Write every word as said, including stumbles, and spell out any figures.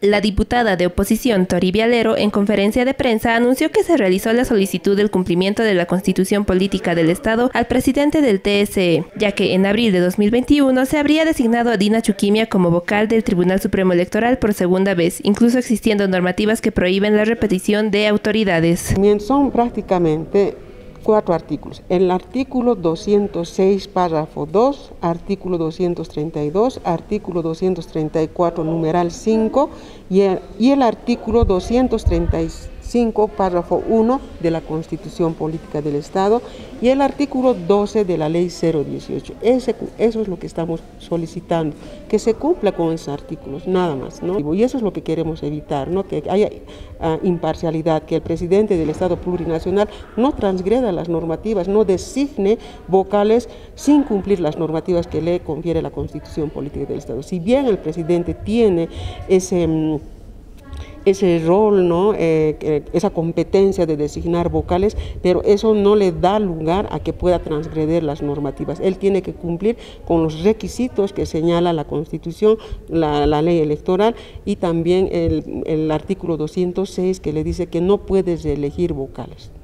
La diputada de oposición Toribia Lero, en conferencia de prensa, anunció que se realizó la solicitud del cumplimiento de la Constitución Política del Estado al presidente del T S E, ya que en abril de dos mil veintiuno se habría designado a Dina Chuquimia como vocal del Tribunal Supremo Electoral por segunda vez, incluso existiendo normativas que prohíben la repetición de autoridades. Son prácticamente cuatro artículos. El artículo doscientos seis, párrafo dos, artículo doscientos treinta y dos, artículo doscientos treinta y cuatro, numeral cinco y el, y el artículo doscientos treinta y cinco, párrafo uno de la Constitución Política del Estado y el artículo doce de la Ley cero dieciocho. Ese, eso es lo que estamos solicitando, que se cumpla con esos artículos, nada más, ¿no? Y eso es lo que queremos evitar, ¿no? Que haya uh, imparcialidad, que el presidente del Estado plurinacional no transgreda las normativas, no designe vocales sin cumplir las normativas que le confiere la Constitución Política del Estado. Si bien el presidente tiene ese... Um, ese rol, ¿no? eh, esa competencia de designar vocales, pero eso no le da lugar a que pueda transgredir las normativas. Él tiene que cumplir con los requisitos que señala la Constitución, la, la ley electoral y también el, el artículo doscientos seis que le dice que no puedes elegir vocales.